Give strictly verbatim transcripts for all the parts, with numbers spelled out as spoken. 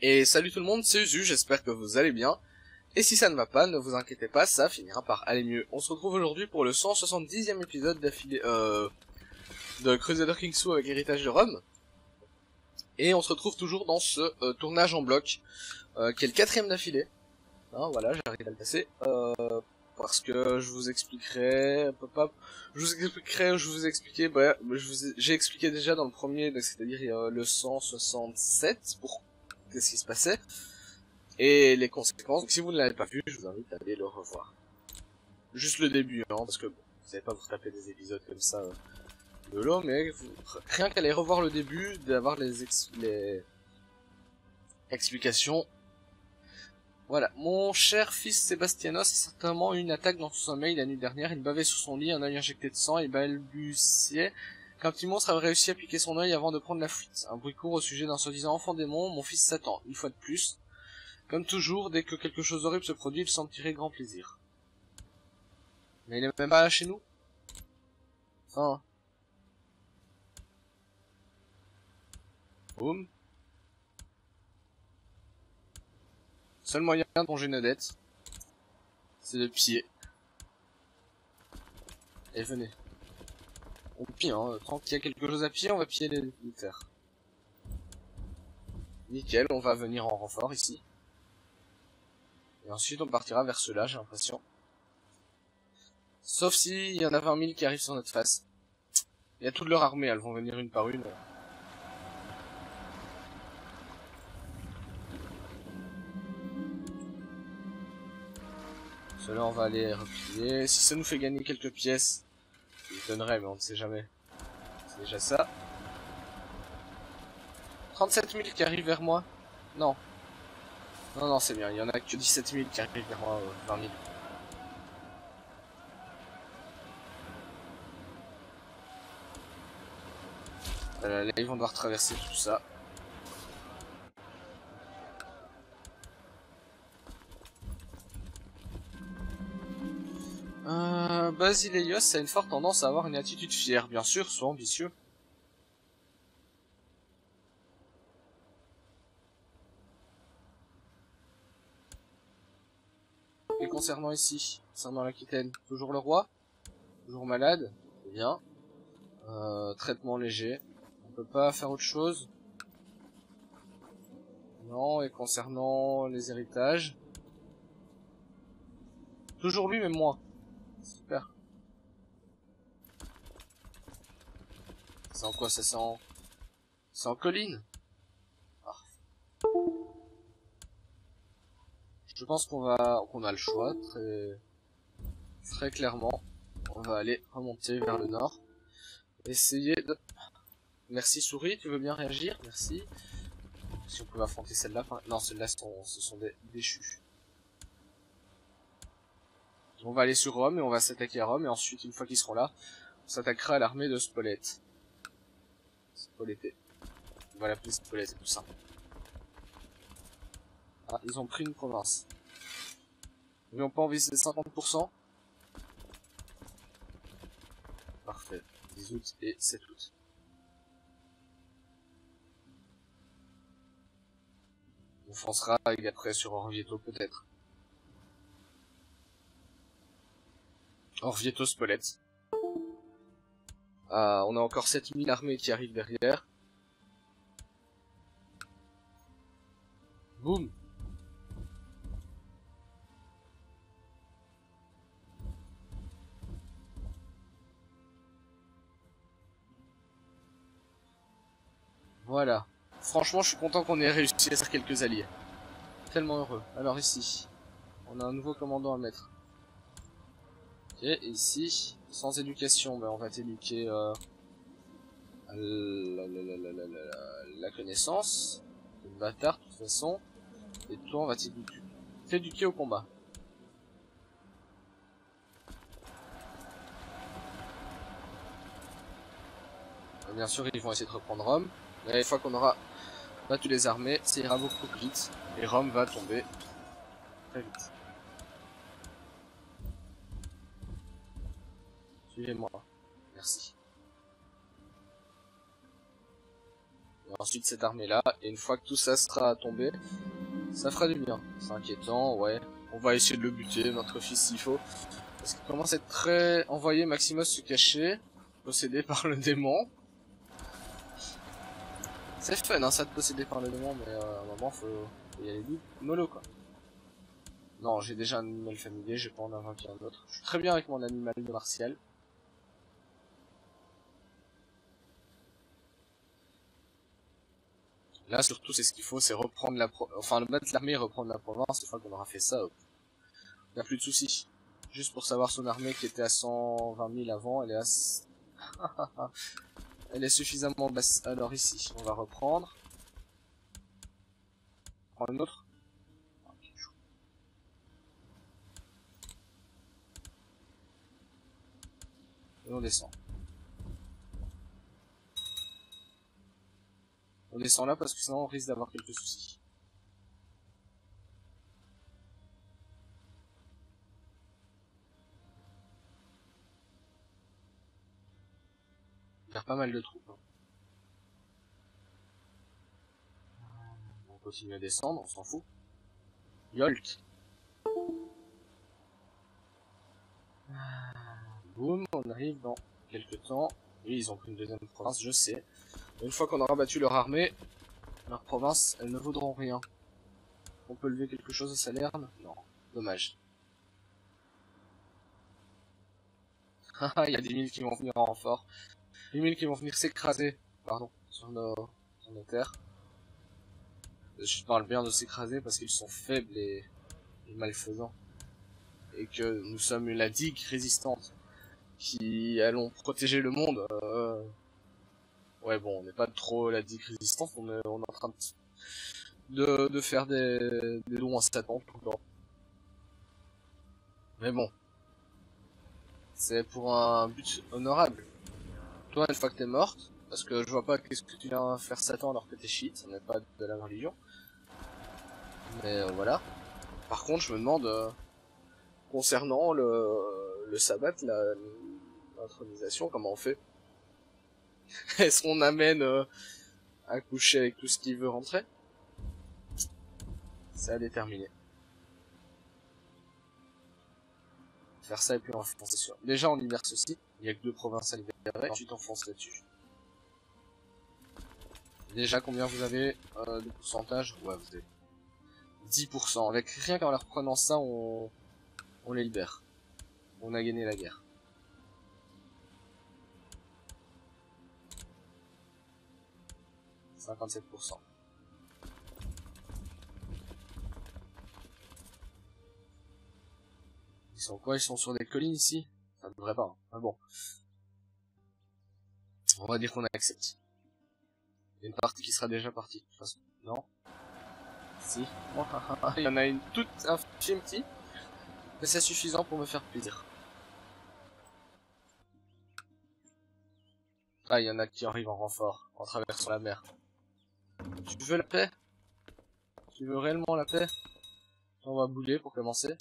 Et salut tout le monde, c'est Uzu, j'espère que vous allez bien. Et si ça ne va pas, ne vous inquiétez pas, ça finira par aller mieux. On se retrouve aujourd'hui pour le cent soixante-dixième épisode d'affilée euh, de Crusader Kings deux avec Héritage de Rome. Et on se retrouve toujours dans ce euh, tournage en bloc, euh, qui est le quatrième d'affilée. Hein, voilà, j'arrive à le passer. Euh, parce que je vous expliquerai... Pop, je vous expliquerai, je vous ai expliqué, bref, je vous ai, j'ai expliqué déjà dans le premier, c'est-à-dire euh, le cent soixante-sept, pour qu'est-ce qui se passait. Et les conséquences. Donc, si vous ne l'avez pas vu, je vous invite à aller le revoir. Juste le début, hein, parce que bon, vous n'allez pas vous taper des épisodes comme ça euh, de l'eau, mais vous, rien qu'aller revoir le début, d'avoir les, ex les explications. Voilà, mon cher fils Sébastianos a certainement eu une attaque dans son sommeil la nuit dernière. Il bavait sous son lit, un œil injecté de sang, et balbutiait qu'un petit monstre avait réussi à piquer son œil avant de prendre la fuite. Un bruit court au sujet d'un soi-disant enfant démon, mon fils s'attend, une fois de plus. Comme toujours, dès que quelque chose d'horrible se produit, il s'en tirait grand plaisir. Mais il est même pas là chez nous. Enfin... Boum. Seul moyen de plonger une dette, c'est de piller. Et venez. On pille, hein. Tant qu'il y a quelque chose à piller, on va piller les, les terres. Nickel, on va venir en renfort ici. Et ensuite on partira vers ceux-là, j'ai l'impression. Sauf si il y en a vingt mille qui arrivent sur notre face. Il y a toute leur armée, elles vont venir une par une. Ceux-là on va aller replier. Si ça nous fait gagner quelques pièces, ça m'étonnerait, mais on ne sait jamais. C'est déjà ça. trente-sept mille qui arrivent vers moi. Non. Non, non, c'est bien. Il y en a que dix-sept mille qui arrivent vers moi, euh, vingt mille. Euh, là, ils vont devoir traverser tout ça. Euh, Basileios a une forte tendance à avoir une attitude fière, bien sûr, soit ambitieux. Et concernant ici, concernant l'Aquitaine, toujours le roi, toujours malade, c'est bien. Euh, traitement léger, on peut pas faire autre chose. Non, et concernant les héritages, toujours lui mais moins. Super. C'est en quoi ça? C'est en... C'est en colline. Ah. Je pense qu'on va qu'on a le choix, très très clairement. On va aller remonter vers le nord. Essayer de... Merci souris, tu veux bien réagir? Merci. Si on pouvait affronter celle-là. Enfin... Non, celles-là sont... ce sont des déchus. On va aller sur Rome et on va s'attaquer à Rome. Et ensuite, une fois qu'ils seront là, on s'attaquera à l'armée de Spolète. Spolété. On va l'appeler Spolète, c'est tout simple. Ah, ils ont pris une province. Ils n'ont pas envie de cinquante pour cent. Parfait. dix août et sept août. On foncera et après sur Orvieto peut-être. Orvieto Spolète. Ah, on a encore sept mille armées qui arrivent derrière. Boum. Voilà. Franchement, je suis content qu'on ait réussi à faire quelques alliés. Tellement heureux. Alors ici, on a un nouveau commandant à mettre. Ok, et ici, sans éducation, ben on va t'éduquer euh, la, la, la, la, la, la, la connaissance. Le bâtard de toute façon. Et toi, on va t'éduquer au combat. Et bien sûr, ils vont essayer de reprendre Rome. Mais une fois qu'on aura battu les armées, ça ira beaucoup plus vite. Et Rome va tomber très vite. Suivez-moi. Merci. Et ensuite cette armée là, et une fois que tout ça sera tombé, ça fera du bien. C'est inquiétant, ouais. On va essayer de le buter, notre fils s'il faut. Parce qu'il commence à être très envoyé Maximus se cacher, possédé par le démon. C'est fun hein ça de posséder par le démon, mais euh, à un moment faut, faut y aller mollo quoi. Non, j'ai déjà un animal familier, je vais pas en inventer un autre. Je suis très bien avec mon animal de martial. Là surtout c'est ce qu'il faut, c'est reprendre la pro... enfin mettre l'armée et reprendre la province. Une fois qu'on aura fait ça, hop. Il n'y a plus de soucis. Juste pour savoir son armée qui était à cent vingt mille avant, elle est à... elle est suffisamment basse. Alors ici, on va reprendre. Prendre une autre. Et on descend. On descend là parce que sinon on risque d'avoir quelques soucis. Il y a pas mal de troupes. Hein. On continue à descendre, on s'en fout. Yolk. Boum, on arrive dans quelques temps. Oui, ils ont pris une deuxième province, je sais. Une fois qu'on aura battu leur armée, leurs provinces, elles ne vaudront rien. On peut lever quelque chose à Salerne? Non, dommage. Haha, il y a dix mille qui vont venir en renfort. dix mille qui vont venir s'écraser, pardon, sur nos, sur nos terres. Je parle bien de s'écraser parce qu'ils sont faibles et, et malfaisants. Et que nous sommes la digue résistante qui allons protéger le monde. Euh... Ouais bon, on n'est pas trop la digue résistante, on est, on est en train de, de, de faire des, des dons à Satan tout le temps. Mais bon, c'est pour un but honorable. Toi, une fois que t'es morte, parce que je vois pas qu'est-ce que tu viens faire Satan alors que t'es shit, ça n'est pas de la religion. Mais euh, voilà. Par contre, je me demande, euh, concernant le, le sabbat, l'intronisation, comment on fait? Est-ce qu'on amène euh, à coucher avec tout ce qui veut rentrer? C'est à déterminer. Faire ça et puis enfoncer, c'est sûr. Déjà, on libère ceci. Il y a que deux provinces à libérer. Ensuite, on fonce là-dessus. Déjà, combien vous avez euh, de pourcentage? Ouais, vous avez dix pour cent. Avec rien qu'en leur prenant ça, on, on les libère. On a gagné la guerre. cinquante-sept pour cent. Ils sont quoi? Ils sont sur des collines ici? Ça ne devrait pas. Hein. Ah bon. On va dire qu'on accepte. Il y a une partie qui sera déjà partie, de toute façon. Non? Si. Il y en a une toute infime petite. Mais c'est suffisant pour me faire plaisir. Ah, il y en a qui arrivent en renfort, en traversant la mer. Tu veux la paix? Tu veux réellement la paix? On va bouler pour commencer.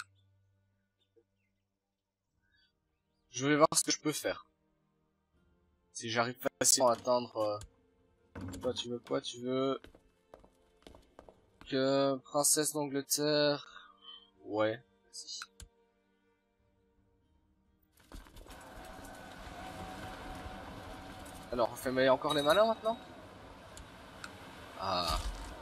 Je vais voir ce que je peux faire. Si j'arrive facilement à atteindre... Euh... Toi, tu veux quoi? Tu veux... Que... Princesse d'Angleterre... Ouais, vas-y. Alors, on fait encore les malins maintenant? Ah.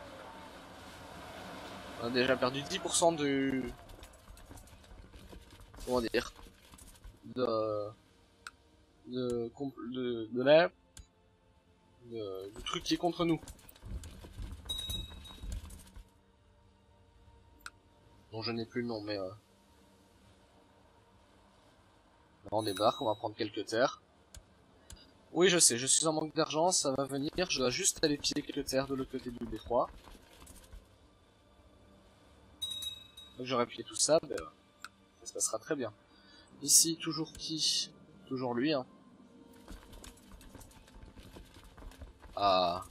On a déjà perdu dix pour cent du... Comment dire? De... De... De... De la... De... Du truc qui est contre nous. Dont je n'ai plus le nom, mais... Euh... Là, on débarque, on va prendre quelques terres. Oui, je sais, je suis en manque d'argent, ça va venir, je dois juste aller piller quelques terres de l'autre côté du détroit. Donc j'aurai pillé tout ça, ben, ça se passera très bien. Ici, toujours qui? Toujours lui, hein. Ah.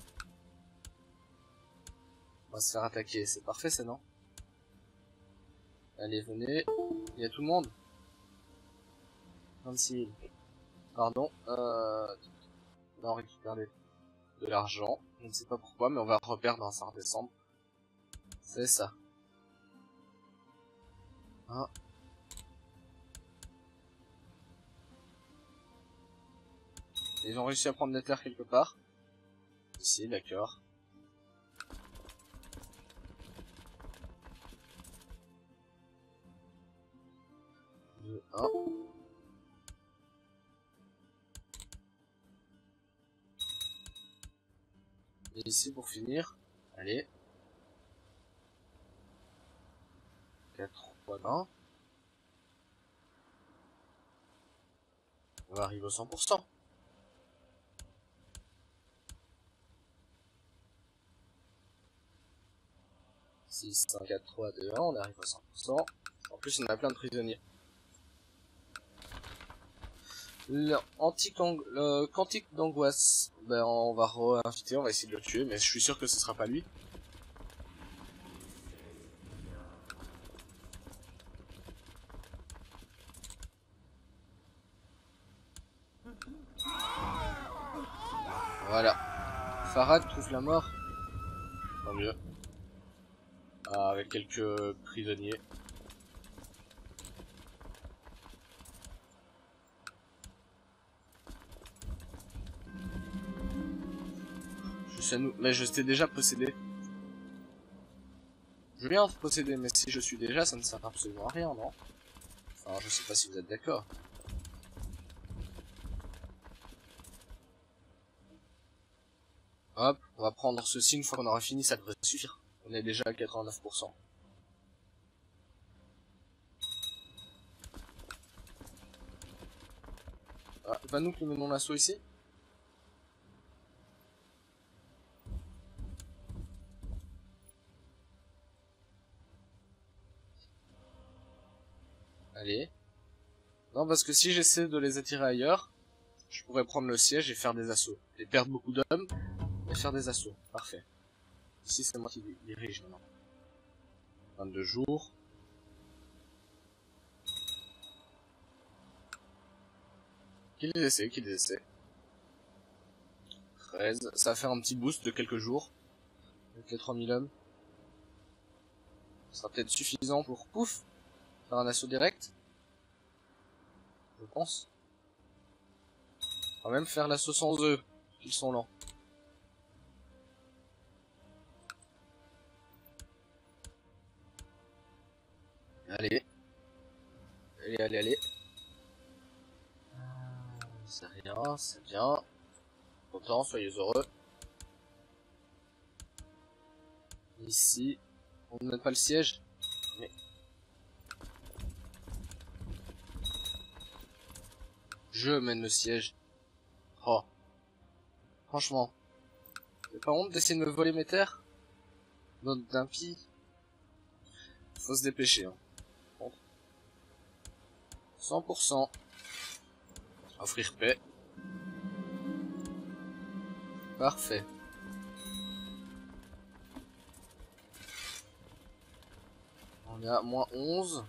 On va se faire attaquer, c'est parfait, c'est non? Allez, venez. Il y a tout le monde. vingt-six mille. Pardon, euh... on récupère de l'argent. Je ne sais pas pourquoi, mais on va reperdre un ça redescendre. C'est ça. Ah. Ils ont réussi à prendre des terres quelque part. Ici, d'accord. deux, un. Et ici pour finir. Allez. quatre, trois, un. On va arriver au cent pour cent. six, cinq, quatre, trois, deux, un, on arrive au cent pour cent. En plus, on a plein de prisonniers. Le, le cantique d'angoisse, ben on va re-inviter, on va essayer de le tuer, mais je suis sûr que ce sera pas lui. Voilà. Farad trouve la mort. Tant mieux. Ah, avec quelques prisonniers. Je sais nous, mais je t'ai déjà possédé. Je viens de posséder, mais si je suis déjà, ça ne sert absolument à rien, non? Enfin, je sais pas si vous êtes d'accord. Hop, on va prendre ceci une fois qu'on aura fini, ça devrait suffire. On est déjà à quatre-vingt-neuf pour cent. Ah, pas nous qui menons l'assaut ici? Allez. Non, parce que si j'essaie de les attirer ailleurs, je pourrais prendre le siège et faire des assauts. Et perdre beaucoup d'hommes, et faire des assauts. Parfait. Ici, c'est moi qui dirige maintenant. vingt-deux jours. Qu'ils essaient, qu'ils essaient. treize. Ça va faire un petit boost de quelques jours. Avec les trois mille hommes. Ce sera peut-être suffisant pour, pouf, faire un assaut direct. Je pense. On va même faire l'assaut sans eux. Ils sont lents. Allez. Allez, allez, allez. C'est rien, c'est bien. Content, soyez heureux. Ici. On ne mène pas le siège. Mais... je mène le siège. Oh. Franchement. T'as pas honte d'essayer de me voler mes terres? Bande d'impies. Faut se dépêcher. Hein. Bon. cent pour cent. Offrir paix. Parfait. On est à moins onze.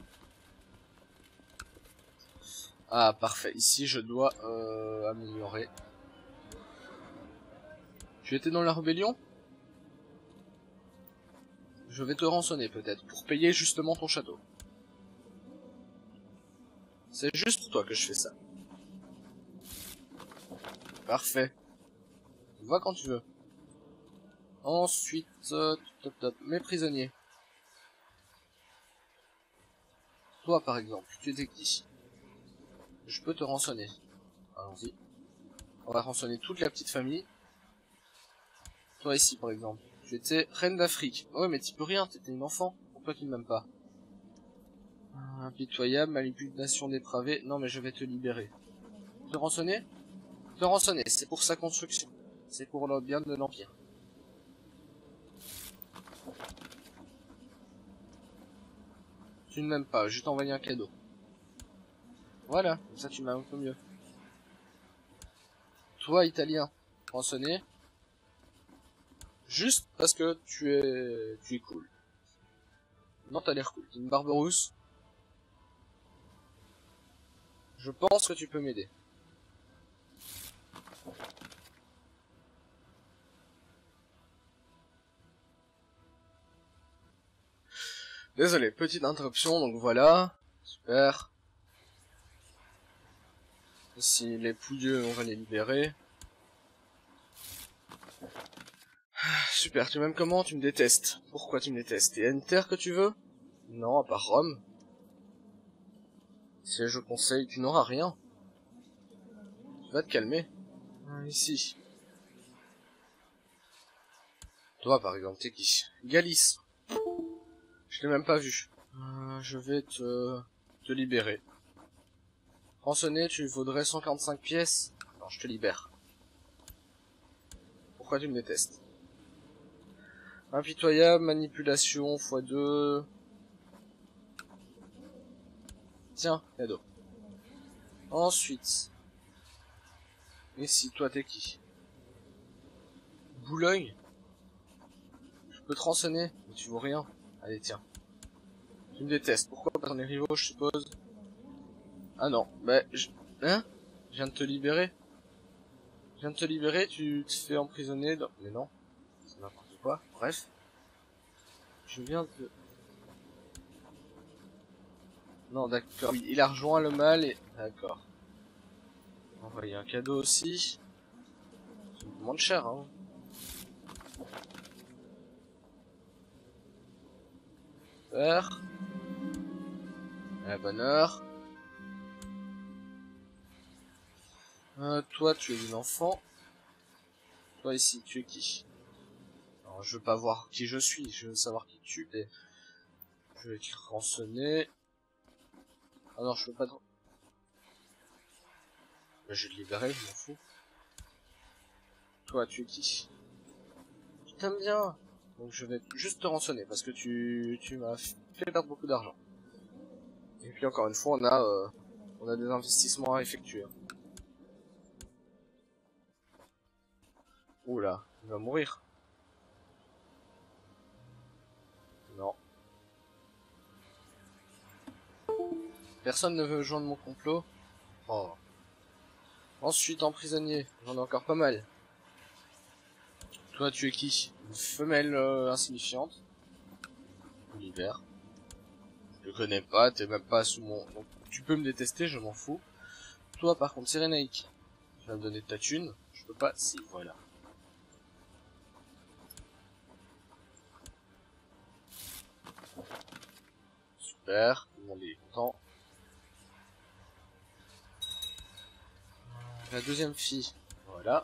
Ah, parfait. Ici, je dois euh, améliorer. Tu étais dans la rébellion? Je vais te rançonner peut-être, pour payer justement ton château. C'est juste pour toi que je fais ça. Parfait. Va quand tu veux. Ensuite, euh, top top, mes prisonniers. Toi par exemple, tu étais qui? Je peux te rançonner. Allons-y. On va rançonner toute la petite famille. Toi ici par exemple, tu étais reine d'Afrique. Ouais mais tu peux rien, t'étais une enfant. Pourquoi tu ne m'aimes pas? Impitoyable, manipulation dépravée. Non mais je vais te libérer. Te rançonner? Te rançonner, c'est pour sa construction. C'est pour le bien de l'Empire. Tu ne m'aimes pas, je t'ai envoyé un cadeau. Voilà, comme ça tu m'as un peu mieux. Toi, italien, rançonné. Juste parce que tu es... tu es cool. Non, t'as l'air cool. T'es une barbe rousse. Je pense que tu peux m'aider. Désolé, petite interruption, donc voilà. Super. Ici, les pouilleux, on va les libérer. Super, tu m'aimes comment? Tu me détestes. Pourquoi tu me détestes? Il y a une terre que tu veux? Non, à part Rome. Si je conseille, tu n'auras rien. Tu vas te calmer. Ici. Toi, par exemple, t'es qui? Galice. Je l'ai même pas vu. Euh, je vais te... te libérer. Rançonné, tu vaudrais cent quarante-cinq pièces. Alors, je te libère. Pourquoi tu me détestes? Impitoyable, manipulation, fois deux. Tiens, cadeau. Ensuite. Ici, toi, t'es qui? Boulogne. Je peux te rançonner, mais tu vaux rien. Allez, tiens. Tu me détestes. Pourquoi? Parce qu'on est rivaux, je suppose. Ah non, bah, je... Hein? Je viens de te libérer. Je viens de te libérer, tu te fais emprisonner dans... Mais non, c'est n'importe quoi. Bref. Je viens de... Non, d'accord. Oui, il a rejoint le mal et... D'accord. Envoyer un cadeau aussi. Ça me demande cher, hein. Super. À la bonne heure. Euh, toi, tu es une enfant. Toi, ici, tu es qui? Alors, je veux pas voir qui je suis, je veux savoir qui tu es. Je vais écrire rançonner. Ah non, je peux pas... Bah, je vais te libérer, je m'en fous. Toi, tu es qui? Je t'aime bien. Donc je vais juste te rançonner, parce que tu, tu m'as fait perdre beaucoup d'argent. Et puis encore une fois, on a, euh, on a des investissements à effectuer. Oula, il va mourir. Non. Personne ne veut joindre mon complot. Oh. Ensuite, en prisonnier, j'en ai encore pas mal. Toi, tu es qui? Une femelle euh, insignifiante. Je me libère. Je te connais pas, t'es même pas sous mon... Donc, tu peux me détester, je m'en fous. Toi, par contre, Cyrénaïque, tu vas me donner de ta thune. Je peux pas... Si, voilà. Super, tout le monde est content. La deuxième fille, voilà.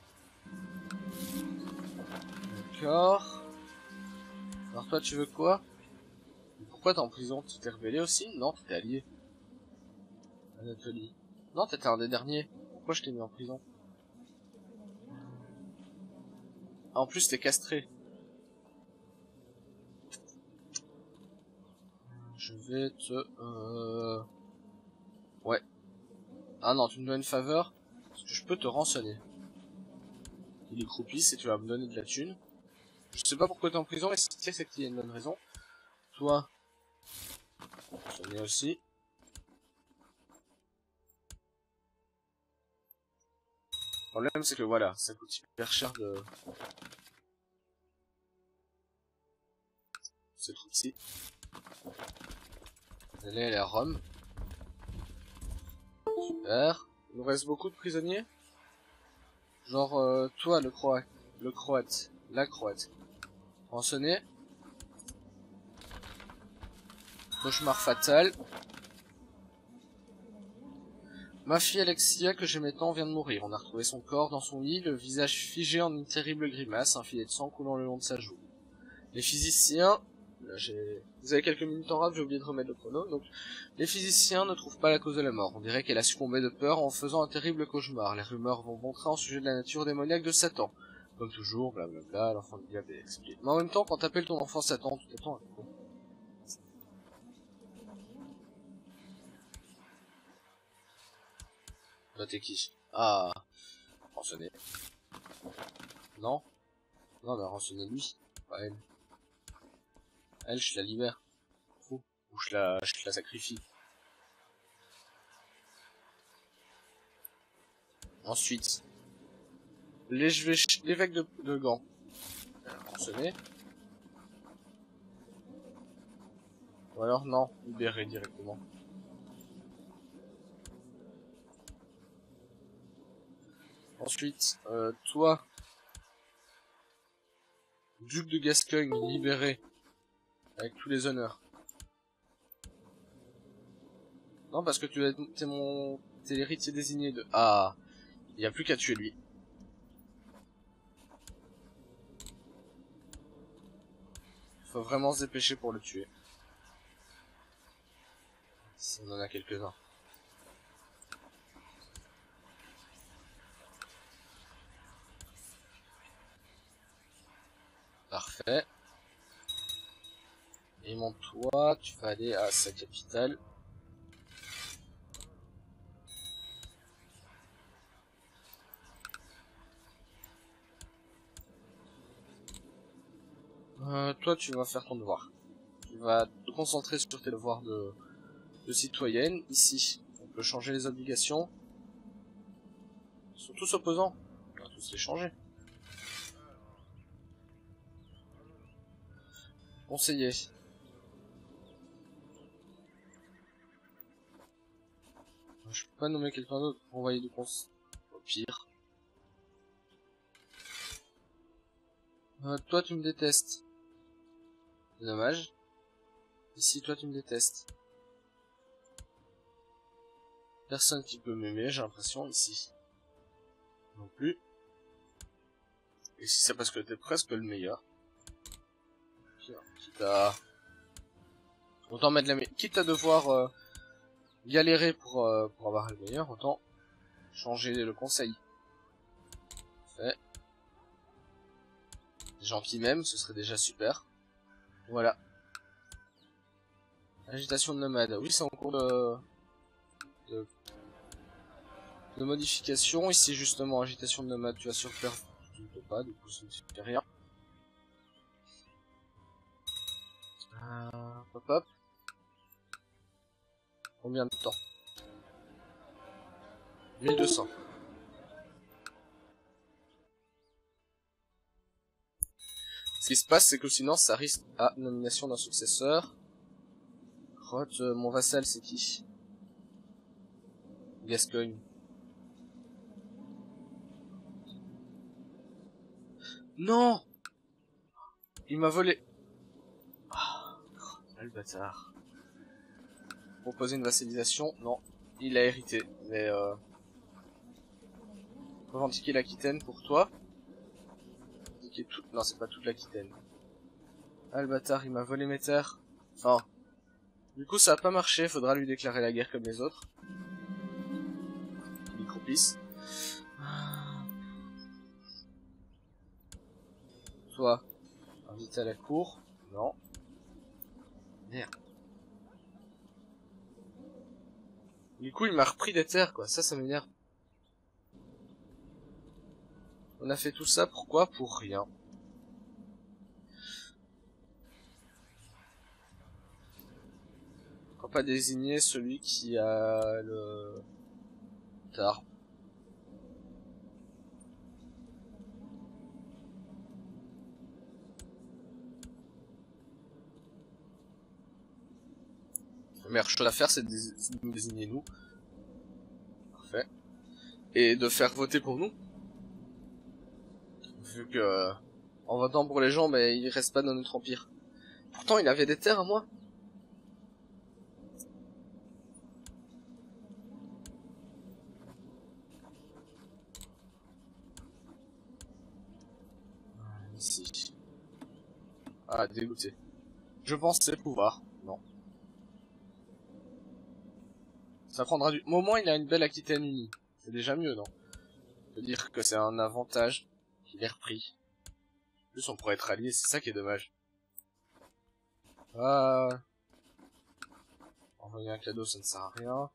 D'accord. Alors toi, tu veux quoi? Pourquoi t'es en prison? Tu t'es rebellé aussi? Non, t'étais allié. Anatolie. Non, t'étais un des derniers. Pourquoi je t'ai mis en prison? Ah, en plus, t'es castré. Je vais te... Euh... Ouais. Ah non, tu me dois une faveur. Parce que je peux te rançonner. Il est croupisse et tu vas me donner de la thune. Je sais pas pourquoi t'es en prison, mais si c'est qu'il y a une bonne raison. Toi, rançonner aussi. Le problème, c'est que voilà, ça coûte hyper cher de... Ce truc-ci. Elle est à Rome. Super. Il nous reste beaucoup de prisonniers. Genre, euh, toi, le croate. Le croate. La croate. Rançonné. Cauchemar fatal. Ma fille Alexia, que j'aimais tant, vient de mourir. On a retrouvé son corps dans son lit, le visage figé en une terrible grimace, un filet de sang coulant le long de sa joue. Les physiciens... Là, j'ai... Vous avez quelques minutes en rap, j'ai oublié de remettre le chrono. Donc, les physiciens ne trouvent pas la cause de la mort. On dirait qu'elle a succombé de peur en faisant un terrible cauchemar. Les rumeurs vont bon train au sujet de la nature démoniaque de Satan. Comme toujours, blablabla, l'enfant du diable est expliqué. Mais en même temps, quand t'appelles ton enfant Satan, tu t'attends à quoi? Toi, t'es qui? Ah, rançonné. Non? Non, mais rançonné lui, pas elle. Elle, je la libère. Ou je la, je la sacrifie. Ensuite, l'évêque de, de Gand. Rançonné. Ou alors non, libérer directement. Ensuite, euh, toi, duc de Gascogne, libéré, avec tous les honneurs. Non, parce que tu es, t'es mon, t'es l'héritier désigné de... Ah, il n'y a plus qu'à tuer lui. Faut vraiment se dépêcher pour le tuer. Si on en a quelques-uns. Parfait. Et mon toi, tu vas aller à sa capitale. Euh, toi, tu vas faire ton devoir. Tu vas te concentrer sur tes devoirs de, de citoyenne. Ici, on peut changer les obligations. Ils sont tous opposants. On va tous les changer. Conseiller. Je peux pas nommer quelqu'un d'autre pour envoyer du conseil. Au pire. Euh, toi, tu me détestes. C'est dommage. Ici, toi, tu me détestes. Personne qui peut m'aimer, j'ai l'impression, ici. Non plus. Et si c'est parce que t'es presque le meilleur. Quitte à... Autant mettre la... Quitte à devoir euh, galérer pour, euh, pour avoir le meilleur, autant changer le conseil. Fait. Des gens qui m'aiment, ce serait déjà super. Voilà. Agitation de nomade. Oui, c'est en cours de... de... de modification. Ici, justement, agitation de nomade, tu vas surfaire... Tu ne peux pas, du coup, ça ne fait rien. Euh, hop hop. Combien de temps? mille deux cents. Ce qui se passe, c'est que sinon, ça risque à nomination d'un successeur. Roth, euh, mon vassal, c'est qui? Gascogne. Non! Il m'a volé. Ah, oh, le bâtard. Proposer une vassalisation, non. Il a hérité, mais euh... revendiquer l'Aquitaine pour toi. Revendiquer tout... Non, c'est pas toute l'Aquitaine. Ah, le bâtard, il m'a volé mes terres. Enfin... Du coup, ça a pas marché, faudra lui déclarer la guerre comme les autres. Micropice. Toi, invité à la cour. Non. Merde. Du coup, il m'a repris des terres, quoi. Ça, ça m'énerve. On a fait tout ça, pourquoi? Pour rien. Pourquoi pas désigner celui qui a le... tard. La meilleure chose à faire, c'est de nous désigner nous. Parfait. Et de faire voter pour nous. Vu que, euh, en votant pour les gens, ben, il reste pas dans notre empire. Pourtant, il avait des terres à moi. Ici. Ah, dégoûté. Je pensais pouvoir. Non. Ça prendra du... Au moins, il a une belle Aquitaine unie. C'est déjà mieux, non? Je veux dire que c'est un avantage qu'il ait repris. En plus, on pourrait être alliés, c'est ça qui est dommage. Ah... Envoyer un cadeau, ça ne sert à rien.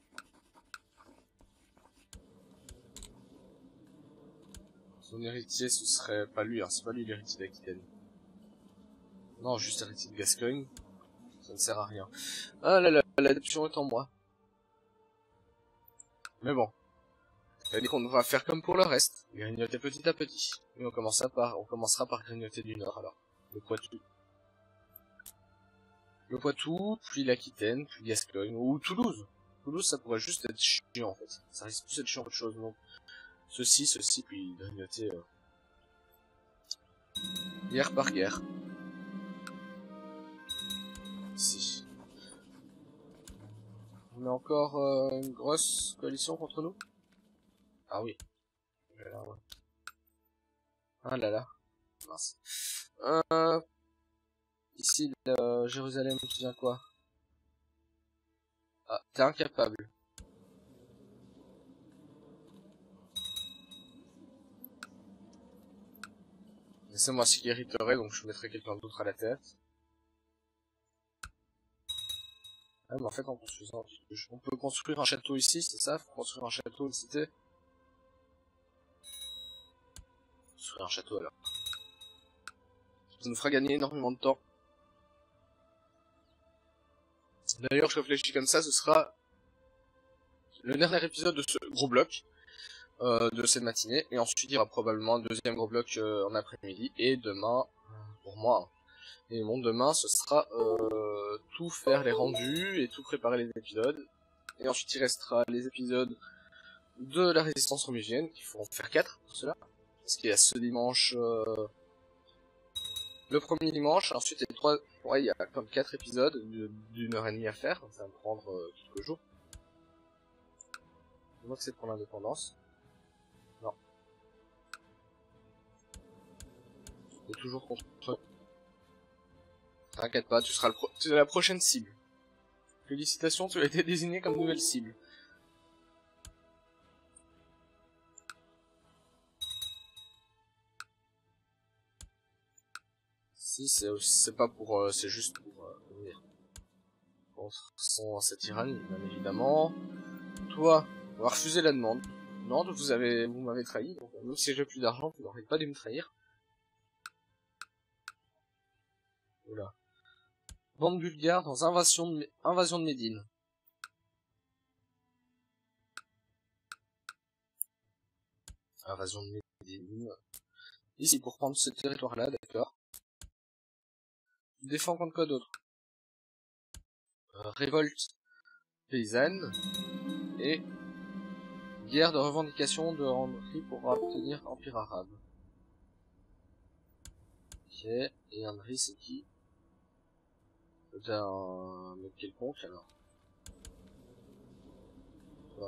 Son héritier, ce serait pas lui, hein. C'est pas lui l'héritier d'Aquitaine. Non, juste l'héritier de Gascogne. Ça ne sert à rien. Ah là là, l'adoption est en moi. Mais bon. Ça veut dire qu'on va faire comme pour le reste. Grignoter petit à petit. Et on commencera par, on commencera par grignoter du nord, alors. Le Poitou. Le Poitou, puis l'Aquitaine, puis Gascogne, ou Toulouse. Toulouse, ça pourrait juste être chiant, en fait. Ça risque plus d'être chiant qu'autre chose, donc. Ceci, ceci, puis grignoter... Euh... guerre par guerre. Ici. On a encore euh, une grosse coalition contre nous? Ah oui. Là, ouais. Ah là là. Mince. Euh... Ici, le Jérusalem, tu viens quoi? Ah, t'es incapable. C'est moi ce qui hériterait, donc je mettrai quelqu'un d'autre à la tête. Ah, mais en fait, en construisant, on peut construire un château ici, c'est ça? Faut construire un château, une cité? Construire un château alors. Ça nous fera gagner énormément de temps. D'ailleurs, je réfléchis comme ça, ce sera le dernier épisode de ce gros bloc euh, de cette matinée, et ensuite il y aura probablement un deuxième gros bloc euh, en après-midi, et demain, pour moi, et bon, demain ce sera euh, tout faire les rendus et tout préparer les épisodes, et ensuite il restera les épisodes de la résistance romigienne, qu'il faut en faire quatre pour cela, parce qu'il y a ce dimanche, euh, le premier dimanche, ensuite il y a trois, ouais, il y a comme quatre épisodes d'une heure et demie à faire, donc ça va me prendre euh, quelques jours. Je vois que c'est pour l'indépendance. Non. C'est toujours contre. T'inquiète pas, tu seras le pro tu es la prochaine cible. Félicitations, tu as été désigné comme nouvelle cible. Si, c'est pas pour... Euh, c'est juste pour... Euh, venir. Contre son, cette tyrannie, bien évidemment. Toi, on va refuser la demande. Non, vous avez, vous m'avez trahi, donc même si j'ai plus d'argent, vous n'arrêtez pas de me trahir. Oula. Bande bulgare dans invasion de, invasion de Médine. Invasion de Médine. Ici, pour prendre ce territoire-là, d'accord. Défends contre quoi d'autre? euh, Révolte paysanne. Et guerre de revendication de Henri pour obtenir Empire arabe. Ok, et Henri c'est qui? C'est un mec quelconque alors. Toi.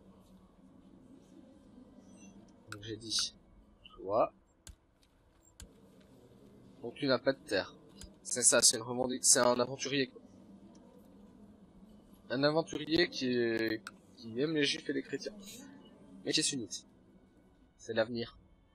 Donc j'ai dit, toi. Donc tu n'as pas de terre. C'est ça, c'est une revendication, c'est un aventurier quoi. Un aventurier qui est... qui aime les juifs et les chrétiens. Mais qui est sunnite. C'est l'avenir.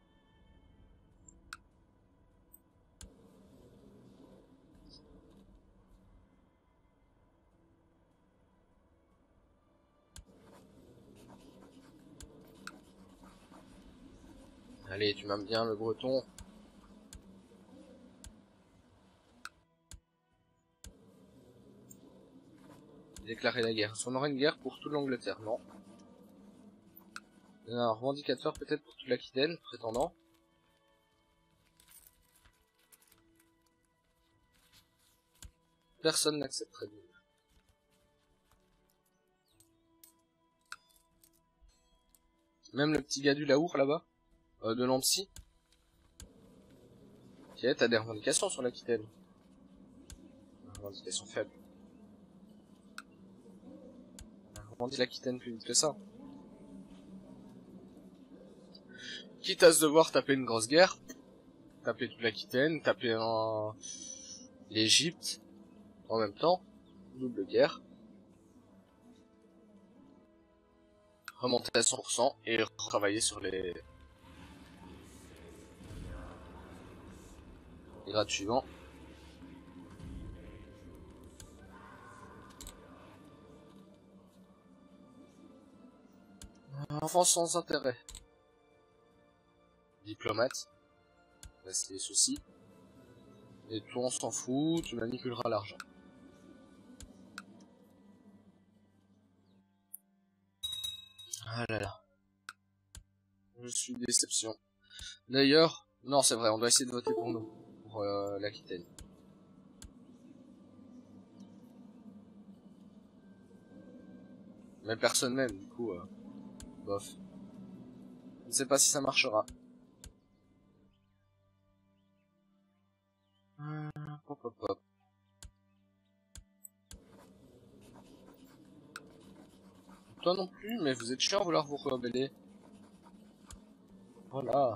Allez, tu m'aimes bien le breton. Déclarer la guerre. Est-ce qu'on aura une guerre pour toute l'Angleterre? Non. Il y a un revendicateur peut-être pour toute l'Aquitaine, prétendant. Personne n'accepterait de venir. Même le petit gars du Laour là-bas, euh, de Nancy. Ok, t'as des revendications sur l'Aquitaine. Revendications faibles. Revendique l'Aquitaine plus vite que ça. Quitte à se devoir taper une grosse guerre, taper toute l'Aquitaine, taper un... l'Égypte, en même temps, double guerre. Remonter à cent pour cent et travailler sur les... les grades suivants. Enfant sans intérêt. Diplomate. Laisse les soucis. Et toi on s'en fout, tu manipuleras l'argent. Ah là là. Je suis déception. D'ailleurs, non c'est vrai, on doit essayer de voter pour nous. Pour euh, l'Aquitaine. Mais personne même, du coup, euh, bof. Je ne sais pas si ça marchera. Hum, hop, hop, hop. Toi non plus, mais vous êtes chiant à vouloir vous rebeller. Voilà.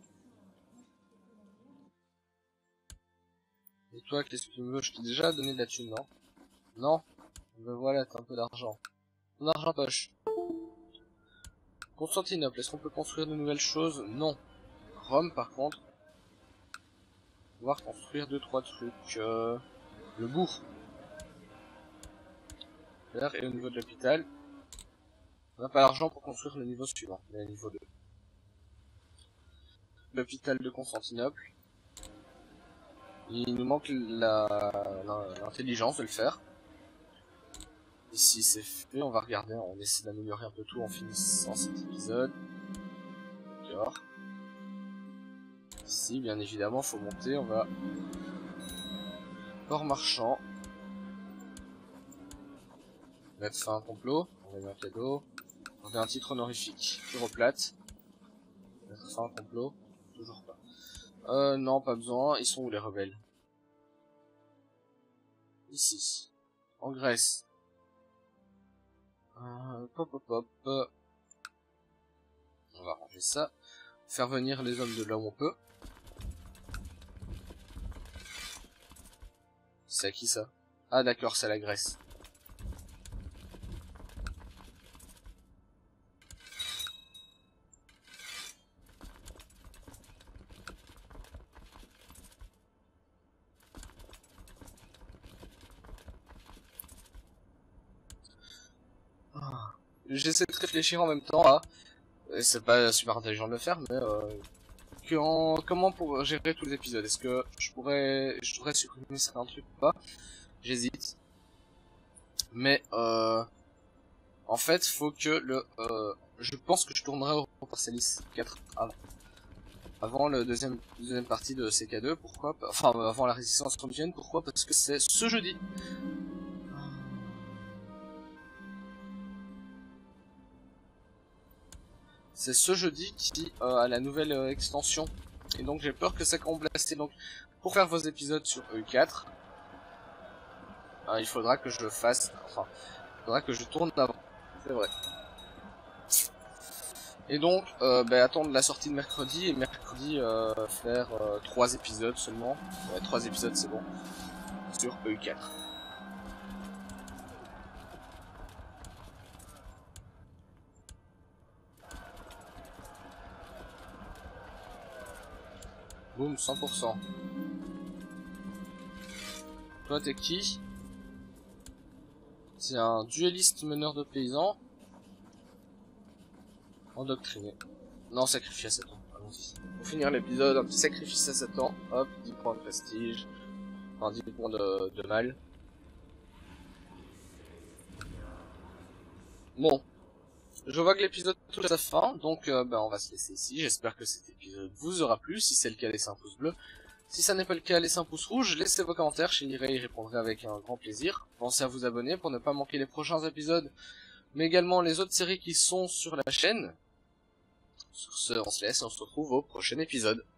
Et toi, qu'est-ce que tu veux? Je t'ai déjà donné de la thune, non? Non? Ben voilà, t'as un peu d'argent. Ton argent poche. Constantinople, est-ce qu'on peut construire de nouvelles choses? Non. Rome, par contre, pouvoir construire deux trois trucs. Euh, le bourg. Et au niveau de l'hôpital, on n'a pas l'argent pour construire le niveau suivant, le niveau deux. L'hôpital de Constantinople. Il nous manque l'intelligence de le faire. Ici c'est fait, on va regarder, on essaie d'améliorer un peu tout en finissant cet épisode. D'accord. Ici, bien évidemment, faut monter, on va... Port marchand. Mettre fin à un complot, on va mettre un cadeau. On a un titre honorifique. Europlate. Mettre fin à un complot, toujours pas. Euh, non, pas besoin, ils sont où les rebelles? Ici. En Grèce. Euh, pop pop pop. On va ranger ça. Faire venir les hommes de là où on peut. C'est à qui ça? Ah d'accord, c'est la Grèce. Ah. J'essaie de réfléchir en même temps à... Et c'est pas super intelligent de le faire, mais... Euh... Quand... Comment pour gérer tous les épisodes? Est-ce que je pourrais... Je devrais supprimer certains trucs ou pas? J'hésite. Mais euh... en fait, faut que le... Euh... Je pense que je tournerai au Parcellis quatre avant. Avant le deuxième, deuxième partie de C K deux, pourquoi? Enfin, avant la résistance romaine, pourquoi? Parce que c'est ce jeudi. C'est ce jeudi qui euh, a la nouvelle euh, extension. Et donc j'ai peur que ça complasté. Donc, pour faire vos épisodes sur E quatre, hein, il faudra que je le fasse... Enfin, il faudra que je tourne avant. C'est vrai. Et donc, euh, bah, attendre la sortie de mercredi, et mercredi euh, faire euh, trois épisodes seulement. Ouais, trois épisodes c'est bon. Sur E quatre. Boum, cent pour cent. Toi t'es qui? C'est un dueliste meneur de paysans. Endoctriné. Non, sacrifice à sept ans. Allons-y. Pour finir l'épisode, un petit sacrifice à sept ans. Hop, dix points de prestige. Enfin, dix points de, de mal. Bon. Je vois que l'épisode touche à sa fin, donc euh, ben, on va se laisser ici. J'espère que cet épisode vous aura plu. Si c'est le cas, laissez un pouce bleu. Si ça n'est pas le cas, laissez un pouce rouge. Laissez vos commentaires, je lirai et répondrai avec un grand plaisir. Pensez à vous abonner pour ne pas manquer les prochains épisodes, mais également les autres séries qui sont sur la chaîne. Sur ce, on se laisse et on se retrouve au prochain épisode.